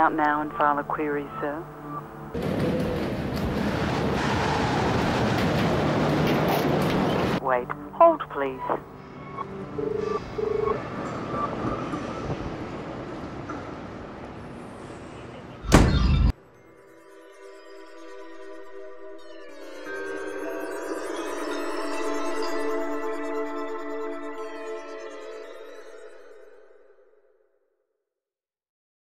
out now and file a query, sir. Wait. Hold, please.